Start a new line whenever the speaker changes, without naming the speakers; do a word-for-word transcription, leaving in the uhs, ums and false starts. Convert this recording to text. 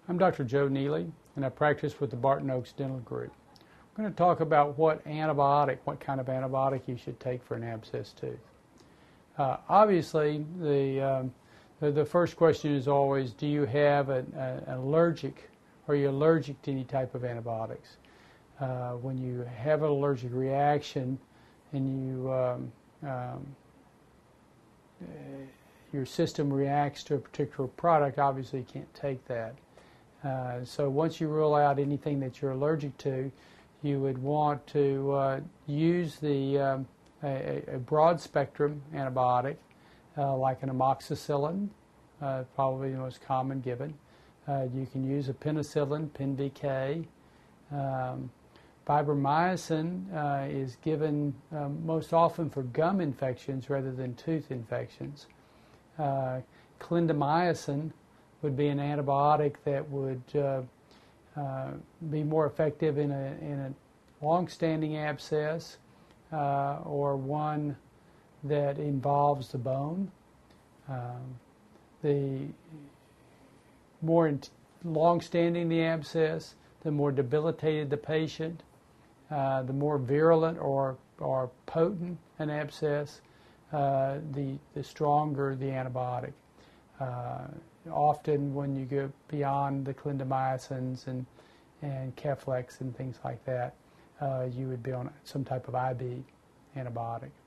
I'm Doctor Joe Neely, and I practice with the Barton Oaks Dental Group. I'm going to talk about what antibiotic, what kind of antibiotic you should take for an abscess tooth. Uh, obviously, the, um, the the first question is always, do you have an, a, an allergic, are you allergic to any type of antibiotics? Uh, when you have an allergic reaction and you um, um, your system reacts to a particular product, obviously you can't take that. Uh, so once you rule out anything that you're allergic to, you would want to uh, use the um, a, a broad spectrum antibiotic uh, like an amoxicillin, uh, probably the most common given. Uh, you can use a penicillin, Pen V K. Um, fibromycin uh, is given um, most often for gum infections rather than tooth infections. Uh, clindamycin would be an antibiotic that would uh, uh, be more effective in a, in a long-standing abscess uh, or one that involves the bone. Um, the more long-standing the abscess, the more debilitated the patient, uh, the more virulent or, or potent an abscess, uh, the, the stronger the antibiotic. Uh, often when you go beyond the clindamycins and, and Keflex and things like that, uh, you would be on some type of I B antibiotic.